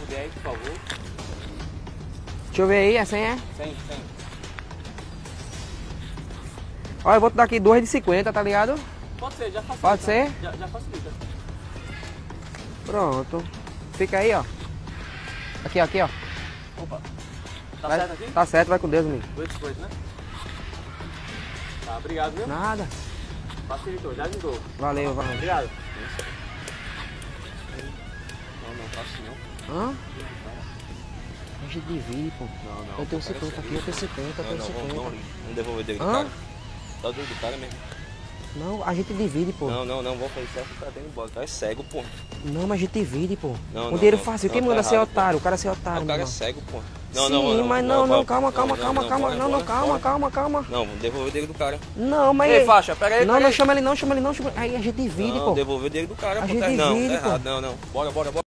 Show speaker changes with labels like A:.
A: puder aí, por favor.
B: Deixa eu ver aí, é 100, é?
A: 100.
B: Olha, eu vou te dar aqui 2 de 50, tá ligado?
A: Pode ser, já facilita.
B: Pode ser?
A: Já facilita.
B: Pronto. Fica aí, ó. Aqui, ó.
A: Opa. Tá
B: Vai,
A: certo aqui?
B: tá certo, vai com Deus, amigo.
A: 2 coisas, né? Tá, obrigado, viu?
B: Nada.
A: Facilitou, já ajudou.
B: Valeu.
A: Obrigado.
C: Não faço não.
B: Hã? A gente divide, pô.
C: Não.
B: Eu tenho 50 aqui, eu tenho 50, eu tenho 50.
C: Vamos devolver o dinheiro do
B: Hã?
C: cara. Tá o dinheiro do cara mesmo.
B: Não, a gente divide, pô.
C: Não, vou fazer certo, o cara tá indo embora. O cara é cego, pô.
B: Não, mas a gente divide, pô.
C: Não,
B: o
C: não,
B: dinheiro
C: não.
B: fácil.
C: Não,
B: Quem
C: tá
B: manda ser
C: errado,
B: otário? O cara é ser otário,
C: O cara é
B: meu irmão.
C: cego, pô.
B: Sim, mas não, calma.
C: bora.
B: Calma.
C: Não, vamos devolver o dinheiro do cara.
B: Não, mas...
A: Ei, faixa, pega aí.
B: Não, chama ele não. Aí a gente divide,
C: Não,
B: pô.
C: devolver o dinheiro do cara,
B: A
C: pô.
B: gente
C: Não,
B: divide,
C: tá
B: pô.
C: errado. Não. Bora.